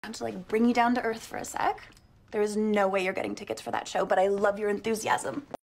To like bring you down to earth for a sec. There is no way you're getting tickets for that show, but I love your enthusiasm.